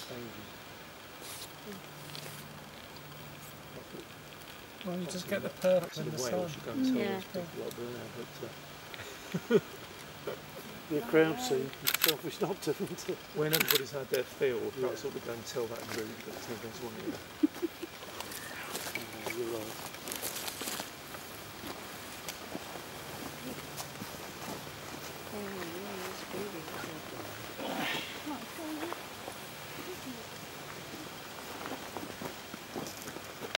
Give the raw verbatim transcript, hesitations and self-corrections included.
Well, you just get the purple in the sun. Yeah. The crowd scene, selfish not to, isn't it? When everybody's had their fill, perhaps yeah. ought to go and tell that group that there's no one here. Oh, you're right.